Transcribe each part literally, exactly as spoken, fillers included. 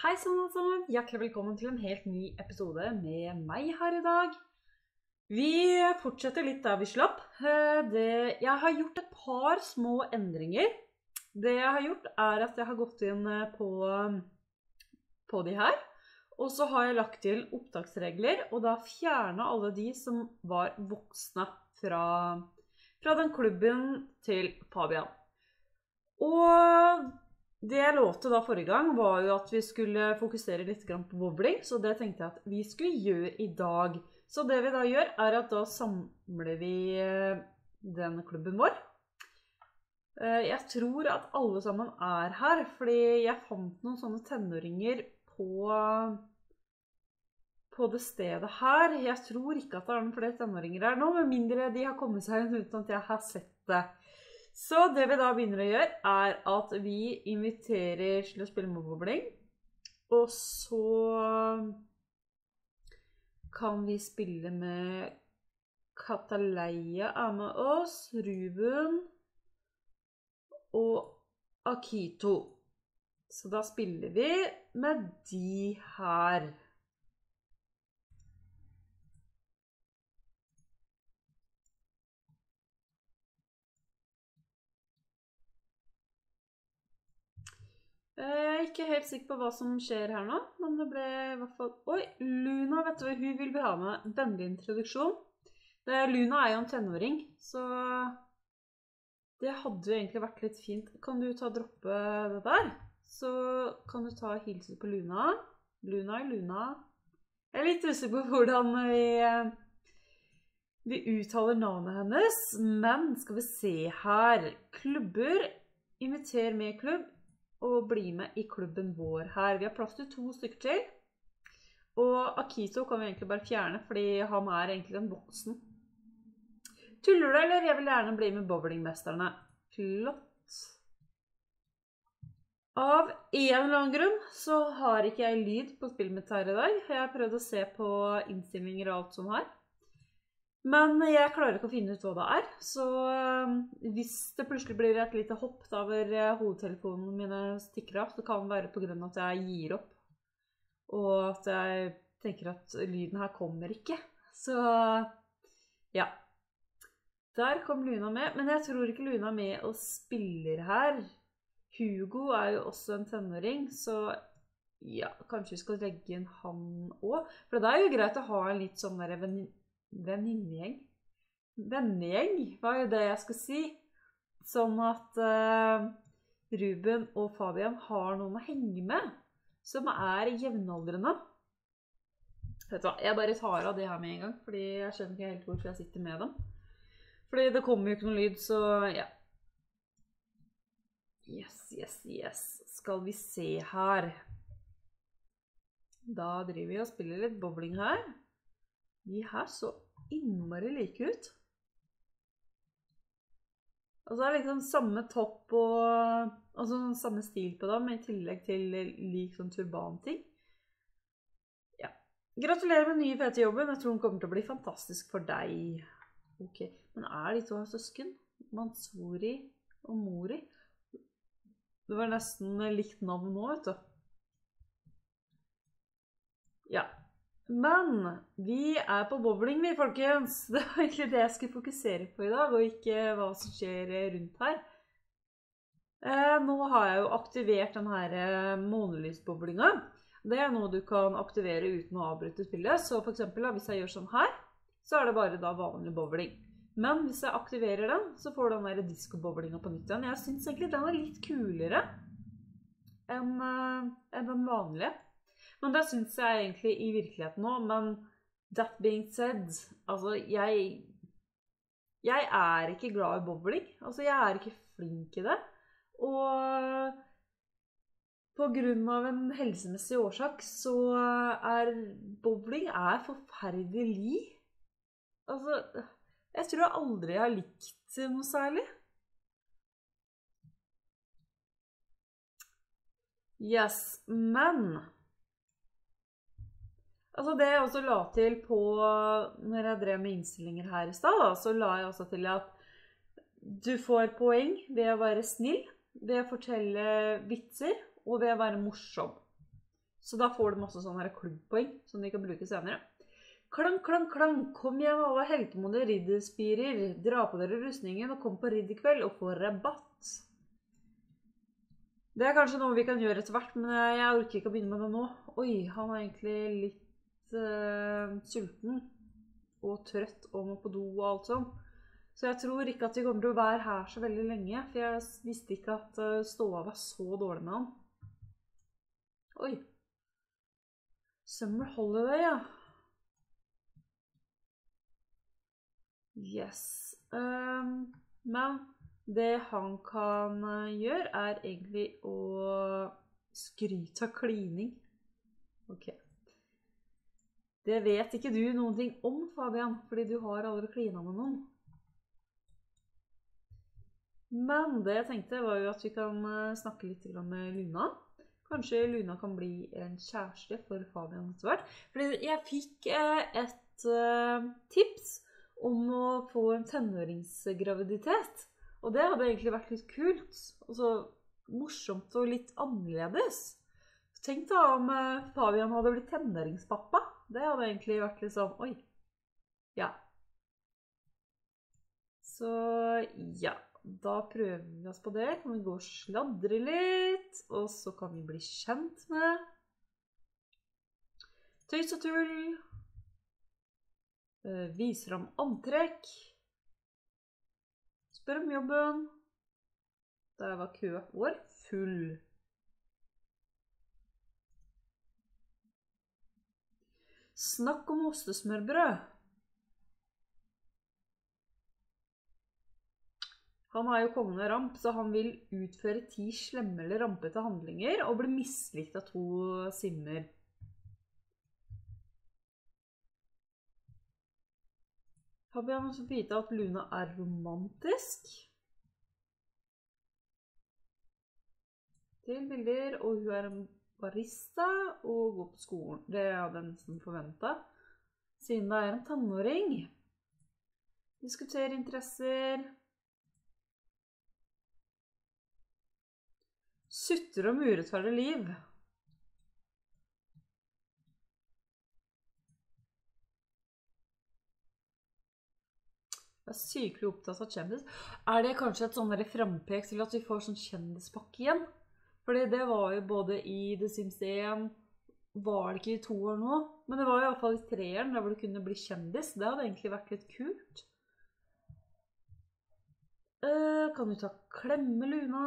Hei sammen alle sammen, hjertelig velkommen til en helt ny episode med meg her i dag. Vi fortsetter litt der vi slapp. Det, jeg har gjort et par små endringer. Det jeg har gjort er at jeg har gått inn på, på de her, og så har jeg lagt til opptaksregler, og da fjernet alle de som var voksne fra, fra den klubben til Fabian. Og det jeg lovte da forrige gang var jo at vi skulle fokusere litt på bowling, så det tenkte jeg at vi skulle gjøre i dag. Så det vi da gjør er at da samler vi den klubben vår. Jeg tror at alle sammen er her, fordi jeg fant noen sånne tenåringer på, på det stedet her. Jeg tror ikke at det er noen flere tenåringer her nå, med mindre de har kommet seg uten at jeg har sett det. Så det vi da begynner å gjøre er at vi inviterer til å spille bowling, og så kan vi spille med Kataleia er med oss, Ruben og Akito. Så da spiller vi med de her. Jeg er ikke helt sikker på hva som skjer her nå, men det ble i hvert fall... Oi, Luna, vet du, hun vil ha med vennlig introduksjon. Det, Luna er jo en tenåring, så det hadde jo egentlig vært litt fint. Kan du ta og droppe det der? Så kan du ta og hilse på Luna. Luna er Luna. Jeg er litt usikker på hvordan vi, vi uttaler navnet hennes, men skal vi se her. Klubber, inviter med klubb, og bli med i klubben vår her. Vi har plass til to stykker til. Og Akito kan vi egentlig bare fjerne, fordi han er egentlig en voksen. Tuller du, eller? Jeg vil gjerne bli med bowlingmesterne. Flott. Av en eller annen grunn så har ikke jeg lyd på spillet mitt her i dag. Jeg har prøvd å se på innstillinger og alt sånn her. Men jeg klarer ikke å finne ut hva det er, så hvis det plutselig blir et lite hopp over hodetelefonen mine stikker av, så kan det være på grunn av at jeg gir opp, og at jeg tenker at lyden her kommer ikke. Så ja, der kom Luna med, men jeg tror ikke Luna er med og spiller her. Hugo er jo også en tenåring, så ja, kanskje vi skal legge inn han også. For det er jo greit å ha en litt sånn der venninne. Venninnegjeng. Vennegjeng var jo det jeg skulle si. Sånn at uh, Ruben og Fabian har noen å henge med, som er jevnaldrende. Vet du hva, jeg bare tar av det her med en gang, fordi jeg skjønner ikke helt hvorfor jeg sitter med dem. Fordi det kommer jo ikke noen lyd, så ja. Yes, yes, yes. Skal vi se her. Da driver vi og spiller litt bowling her. De her så innmari like ut. Og så er det liksom samme topp og altså samme stil på dem, i tillegg til lik sånn turbanting. Ja. Gratulerer med nye fete jobben. Jeg tror den kommer til å bli fantastisk for deg. Ok, men er de to søsken? Mansuri og Mori? Det var nesten likt navn nå, vet du. Ja. Men vi er på bowling, vi, folkens. Det var egentlig det jeg skulle fokusere på i dag, og ikke hva som skjer rundt her. Eh, nå har jeg jo aktivert den her månelysbowlingen. Det er noe du kan aktivere uten å avbryte spillet. Så for eksempel, hvis jeg gjør sånn her, så er det bare da vanlig bowling. Men hvis jeg aktiverer den, så får du den der disco-bowlingen på nytt igjen. Jeg synes egentlig den er litt kulere enn, enn den vanlige. Men det synes jeg egentlig i virkeligheten nå, men that being said, altså jeg, jeg er ikke glad i bowling, altså jeg er ikke flink i det, og på grunn av en helsemessig årsak så er bowling er forferdelig. Altså, jeg tror jeg aldri har likt noe særlig. Yes, men... Altså det jeg også la til på, når jeg drev med innstillinger her i sted, så la jeg også til at du får poeng ved å være snill, ved å fortelle vitser og ved å være morsom. Så da får de også sånne her klubbpoeng som de kan bruke senere. Klang, klang, klang, kom igjen alle heltemodige ridderspirer, dra på dere rustningen og kom på ridderkveld og få rabatt. Det er kanskje noe vi kan gjøre etter hvert, men jeg orker ikke å begynne med det nå. Oi, han er egentlig litt uh, sulten og trøtt og må på do og alt sånn. Så jeg tror ikke at vi kommer til å være her så veldig lenge, for jeg visste ikke at uh, ståa var så dårlig med han. Oi. Summer Holiday, ja. Yes. Um, men det han kan gjøre er egentlig å skryte av klining. Ok. Det vet ikke du noen ting om, Fabian, fordi du har aldri klina med noen. Men det jeg tenkte var jo at vi kan snakke litt med Luna. Kanskje Luna kan bli en kjæreste for Fabian etter hvert. Fordi jeg fikk et tips om å få en tenåringsgraviditet. Og det hadde egentlig vært litt kult. Og så morsomt og litt annerledes. Tenk da om Fabian hadde blitt tenåringspappa. Det hadde egentlig vært litt sånn, oi. Ja. Så ja. Da prøver vi oss på det. Kan vi gå og sladre litt, og så kan vi bli kjent med tøys og tull. Viser om antrekk. Spør om jobben. Der var kø vår full. Snakk om ostesmørbrød. Han er jo kongen av ramp, så han vil utføre ti slemme eller rampete handlinger og bli mislikt av to simmer. Fabian har så vite at Luna er romantisk. Til bilder, og hun er en barista og går på skolen. Det er den som forventet. Siden det er en tenåring. Diskutere interesser. Sutter om urettferdig liv. Jeg er sykelig opptatt av kjendis. Er det kanskje et sånn frempek til at vi får sånn kjendispakke igjen? Fordi det var jo både i The Sims én, var det ikke i to år nå, men det var i hvert fall i treeren der hvor du kunne bli kjendis. Det hadde egentlig vært litt kult. Uh, kan du ta klemme Luna?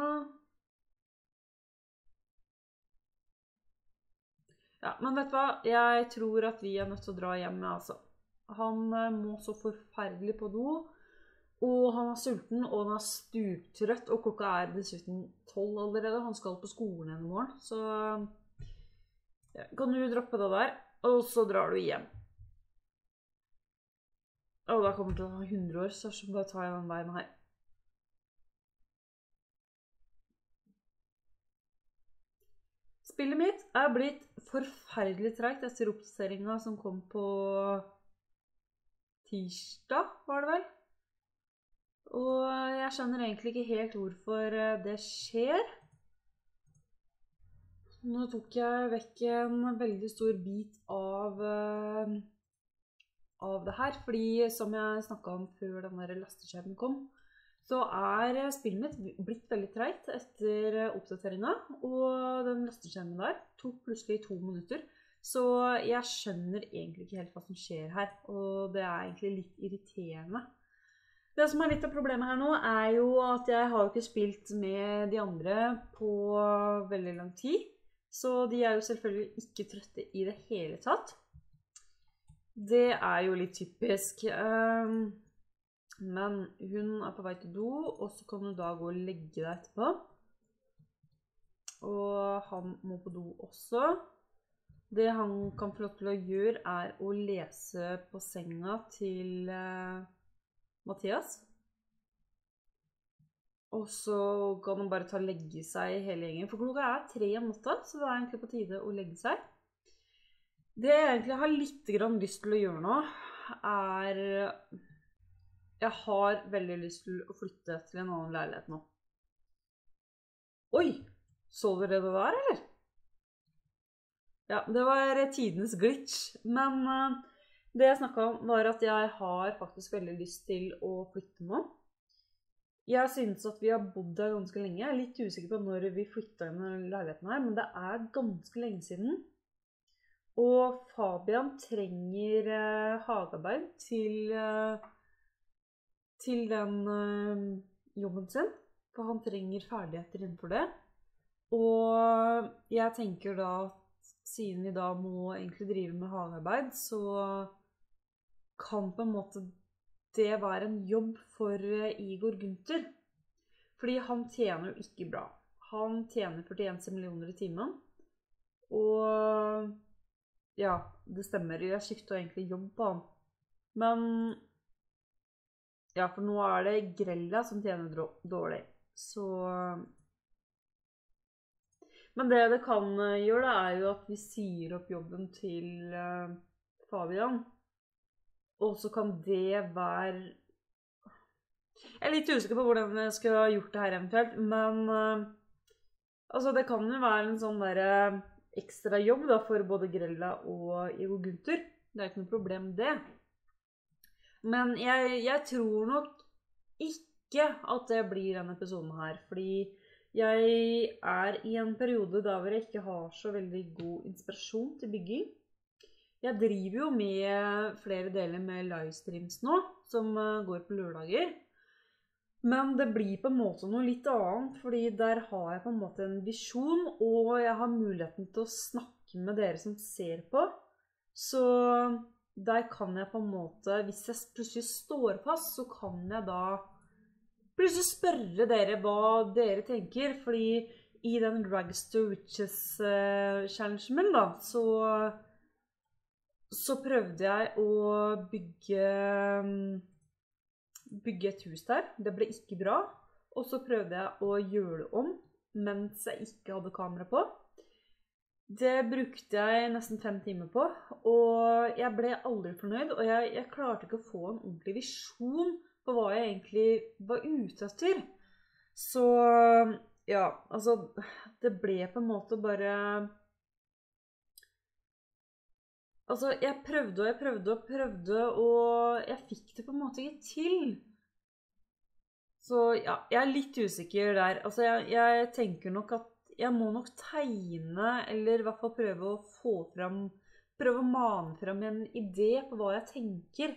Ja, men vet du hva? Jeg tror at vi er nødt til å dra hjem, altså. Han må så forferdelig på do, og han er sulten, og han er stuptrøtt, og klokka er dessuten tolv allerede. Han skal på skolen en morgen, så ja, kan du droppe det der, og så drar du hjem. Og da kommer det til å ta hundre år, så bare tar jeg den veien her. Spillet mitt er blitt forferdelig tregt etter oppdateringen som kom på tirsdag, var det vel? Og jeg skjønner egentlig ikke helt hvorfor det skjer. Nå tok jeg vekk en veldig stor bit av, av det her, fordi som jeg snakket om før denne lasteskjermen kom, så er spillet mitt blitt veldig tregt etter oppdateringen, og den lasteskjermen der tok plutselig to minutter. Så jeg skjønner egentlig ikke helt hva som skjer her, og det er egentlig litt irriterende. Det som er litt av problemet her nå er jo at jeg har ikke spilt med de andre på veldig lang tid, så de er jo selvfølgelig ikke trøtte i det hele tatt. Det er jo litt typisk. Men hun er på vei til do, og så kan du da gå og legge deg etterpå. Og han må på do også. Det han kan få lov til å gjøre er å lese på senga til eh, Mathias. Og så kan han bare ta og legge seg hele gjengen. For klokka er tre om natta, så det er egentlig på tide å legge seg. Det jeg egentlig har litt grann lyst til å gjøre nå, er... Jeg har veldig lyst til å flytte til en annen leilighet nå. Oi! Så dere det der, eller? Ja, det var tidenes glitch. Men uh, det jeg snakket om var at jeg har faktisk veldig lyst til å flytte nå. Jeg synes at vi har bodd der ganske lenge. Jeg er litt usikker på når vi flyttet inn i leiligheten her, men det er ganske lenge siden. Og Fabian trenger uh, hagearbeid til, uh, til den uh, jobben sin, for han trenger ferdigheter innenfor det. Og jeg tenker da at siden vi da må egentlig drive med hagearbeid, så kan på en måte det være en jobb for Igor Günther. Fordi han tjener jo ikke bra. Han tjener førtien millioner i timen. Og ja, det stemmer. Jeg skifter egentlig jobb på han. Men ja, for nå er det Grella som tjener dårlig. Så men det det kan gjøre da, er jo at vi sier opp jobben til uh, Fabian. Og så kan det være... Jeg er litt usikker på hvordan jeg skulle ha gjort det her eventuelt, men uh, altså det kan jo være en sånn der uh, ekstra jobb da, for både Grella og Igor Günther. Det er ikke noe problem det. Men jeg, jeg tror nok ikke at det blir denne episoden her, fordi jeg er i en periode da hvor jeg ikke har så veldig god inspirasjon til bygging. Jeg driver jo med flere deler med livestreams nå, som går på lørdager. Men det blir på en måte noe litt annet, fordi der har jeg på en måte en visjon, og jeg har muligheten til å snakke med dere som ser på. Så der kan jeg på en måte, hvis jeg plutselig står fast, så kan jeg da plutselig spørre dere hva dere tenker, fordi i den Rags to Riches-challengen min da, så, så prøvde jeg å bygge, bygge et hus der. Det ble ikke bra, og så prøvde jeg å gjøre det om, mens jeg ikke hadde kamera på. Det brukte jeg nesten fem timer på, og jeg ble aldri fornøyd, og jeg, jeg klarte ikke å få en ordentlig visjon på hva jeg egentlig var ute etter. Så ja, altså det ble på en måte bare... Altså jeg prøvde og jeg prøvde og prøvde, og jeg fikk det på en måte ikke til. Så ja, jeg er litt usikker der. Altså jeg, jeg tenker nok at jeg må nok tegne, eller i hvert fall prøve å få frem, prøve å mane frem en idé på hva jeg tenker.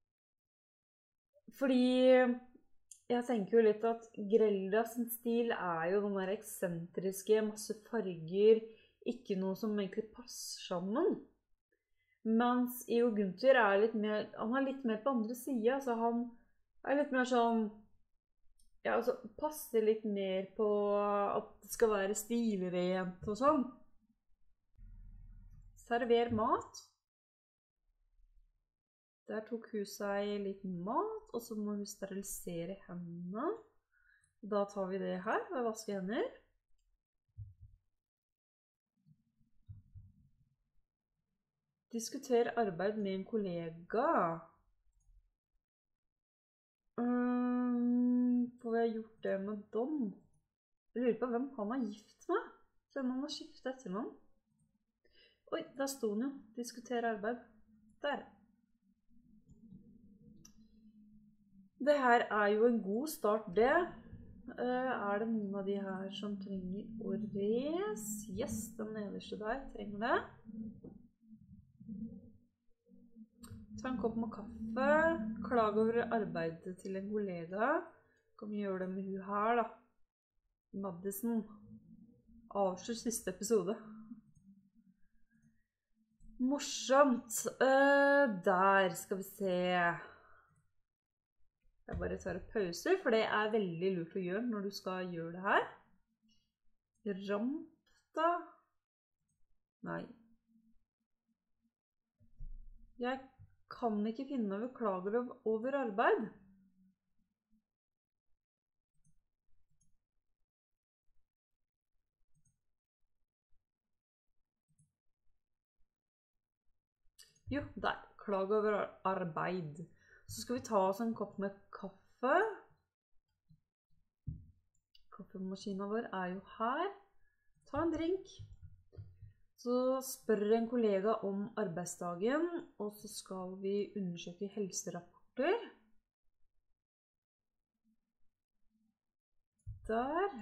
Fordi jeg tenker jo litt at Grella sin stil er jo den der eksentriske, masse farger, ikke noe som egentlig passer sammen. Mens Igor Günther er litt mer, han er litt mer på andre siden, så han er litt mer sånn, ja, altså passer litt mer på at det skal være stilrent og sånn. Server mat. Der tok hun seg litt mat, og så må hun sterilisere hendene. Da tar vi det her, og vaske hender. Diskuter arbeid med en kollega. Um, får jeg gjort det med Don? Jeg lurer på hvem han har gift med. Så han har skiftet etternavn. Oi, der sto han jo. Diskuter arbeid. Der. Det her er jo en god start, det. Uh, er det noen av de her som trenger å res? Yes, den nederste der trenger det. Ta en kopp med kaffe. Klag over arbeidet til en kollega. Kan vi gjøre det med hun her da? Madison. Avslutt siste episode. Morsomt. Uh, der skal vi se. Jeg bare tar en pause, for det er veldig lurt å gjøre når du skal gjøre det her. Ramp da. Nei. Jeg kan ikke finne over klager over arbeid. Jo, der. Klag over arbeid. Så skal vi ta oss en kopp med kaffe. Kaffemaskinen vår er jo her. Ta en drink. Så spør en kollega om arbeidsdagen, og så skal vi undersøke helserapporter. Der.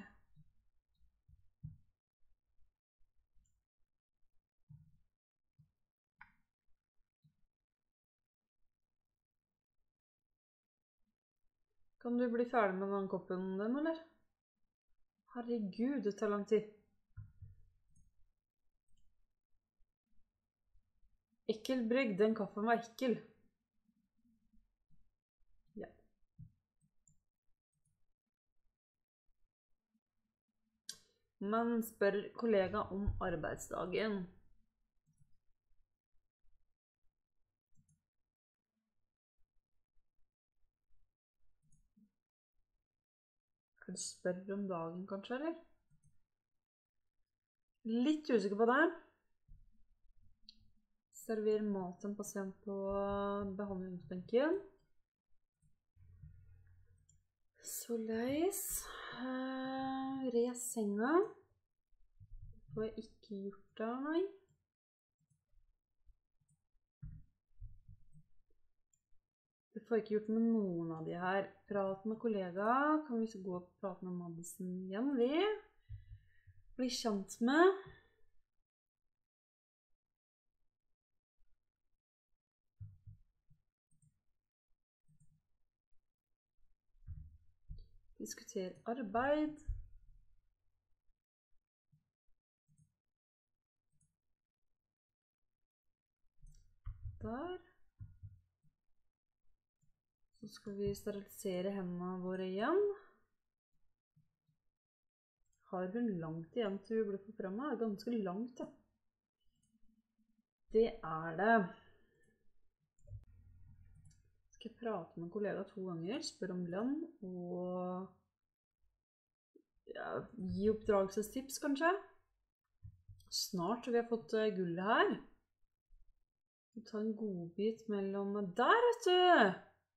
Kan du bli ferdig med den koppen den, eller? Herregud, det tar lang tid. Ekkel brygg, den kaffen var ekkel. Ja. Man spør kollega om arbeidsdagen. Kan du spørre om dagen kanskje, eller? Litt usikker på det. Server mat til en pasient på behandlingsbenken. Soleis. Uh, Res senga. Det får jeg ikke gjort da, nei. Det får jeg ikke gjort med noen av de her. Prat med kollega. Kan vi gå og prate med Madison igjen, vi? Bli kjent med. Diskuter arbeid. Der. Så skal vi sterilisere hendene våre igjen. Har hun langt igjen til vi blir forfremmet? Det er ganske langt, da. Det er det. Skal jeg prate med en kollega to ganger, spørre om lønn og ja, gi oppdragelsestips kanskje. Snart har vi fått gullet her. Vi tar en godbit mellom der, vet du!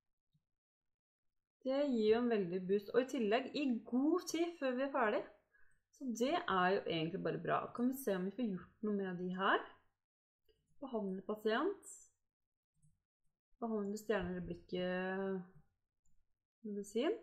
Det gir jo en veldig boost, og i tillegg i god tid før vi er ferdig. Så det er jo egentlig bare bra. Kan vi se om vi får gjort noe med de her? Behandle pasient. Behandle stjerner i blikket medisin.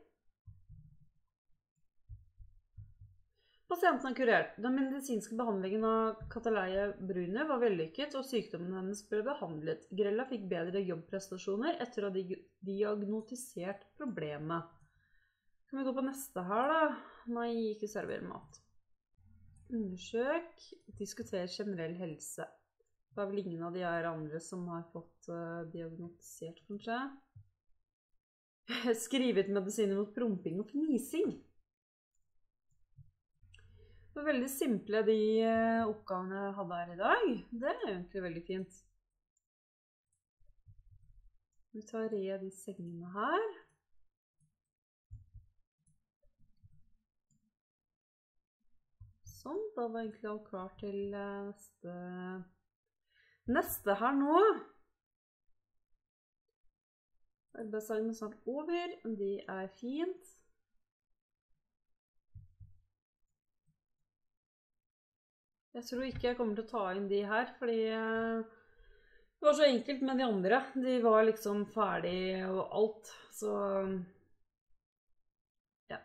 Pasienten er kurert. Den medisinske behandlingen av Kataleya Brune var vellykket, og sykdommen hennes ble behandlet. Grella fikk bedre jobbprestasjoner etter å ha diagnostisert problemet. Kan vi gå på neste her da? Nei, ikke servere mat. Undersøk, diskuter generell helse. Det er vel ingen av de her andre som har fått uh, diagnostisert, kanskje. Skrive ut medisiner mot promping og fnising. Det var veldig simple de uh, oppgavene jeg hadde her i dag. Det er egentlig veldig fint. Vi tar re de sengene her. Sånn, da var egentlig alt klart til uh, neste... Neste her nå. Arbeidsdagen er snart over. Det er fint. Jeg tror ikke jeg kommer til å ta inn de her, fordi det var så enkelt med de andre. De var liksom ferdig og alt, så ja.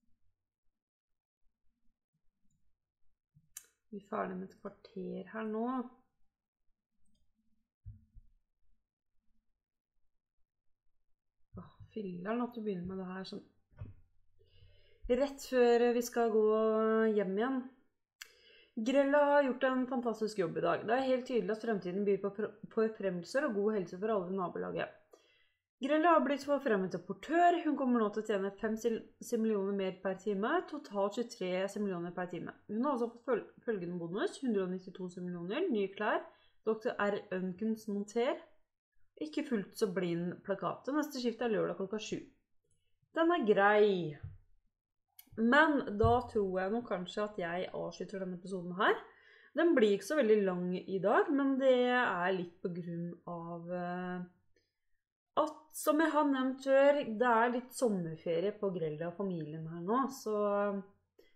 Vi er ferdig med et kvarter her nå. Fylleren at du begynner med det her sånn rett før vi skal gå hjem igjen. Grella har gjort en fantastisk jobb i dag. Det er helt tydelig at fremtiden byr på forfremmelser og god helse for alle i nabolaget. Grella har blitt forfremmet til portør. Hun kommer nå til å tjene fem simillioner mer per time, totalt tjuetre simillioner per time. Hun har også fått følgende bonus, hundre og nittito simillioner, nye klær, doktor R. Ønkens monter. Ikke fullt så blind plakat. Neste skift er lørdag klokka sju. Den er grei. Men da tror jeg nok kanskje at jeg avslutter denne episoden her. Den blir ikke så veldig lang i dag, men det er litt på grunn av at, som jeg har nevnt før, det er litt sommerferie på Grella og familien her nå, så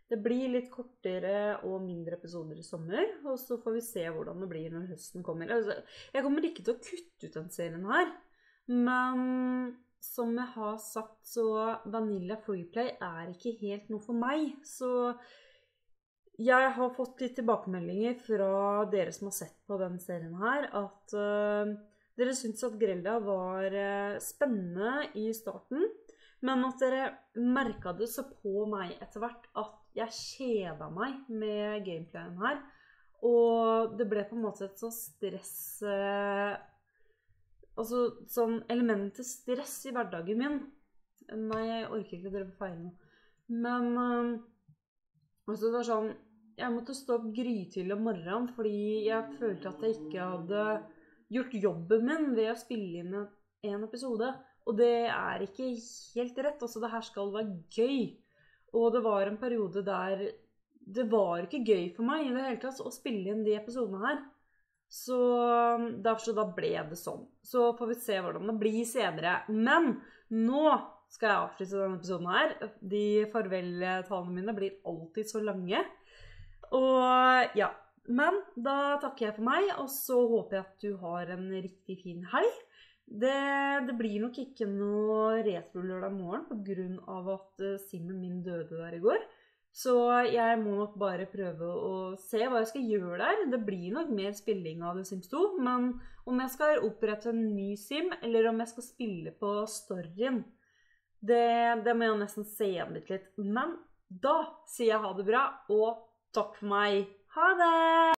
det blir litt kortere og mindre episoder i sommer, og så får vi se hvordan det blir når høsten kommer. Altså, jeg kommer ikke til å kutte ut den serien her, men som jeg har sagt, så Vanilla Freeplay er ikke helt noe for meg, så jeg har fått litt tilbakemeldinger fra dere som har sett på den serien her, at uh, dere synes at Grella var uh, spennende i starten, men at dere merket det så på meg etter hvert at jeg kjeda meg med gameplayen her, og det ble på en måte et så stress, uh, altså sånn element til stress i hverdagen min. Nei, jeg orker ikke dere på feil nå. Men uh, altså det var sånn, jeg måtte stå opp grytidlig om morgenen, fordi jeg følte at jeg ikke hadde gjort jobben min ved å spille inn en episode. Og det er ikke helt rett, altså det her skal være gøy. Og det var en periode der det var ikke gøy for meg i det hele tatt å spille inn de episodene her. Så derfor så da ble det sånn. Så får vi se hvordan det blir senere. Men nå skal jeg avslutte denne episoden her. De farveltalene mine blir alltid så lange. Og ja, men da takker jeg for meg, og så håper jeg at du har en riktig fin helg. Det, det blir nok ikke noe retro-lørdag morgen på grunn av at simmen min døde der i går. Så jeg må nok bare prøve å se hva jeg skal gjøre der. Det blir nok mer spilling av The Sims to, men om jeg skal opprette en ny sim, eller om jeg skal spille på storyen, det, det må jeg nesten se igjen litt litt. Men da sier jeg ha det bra, og takk for meg. Ha det!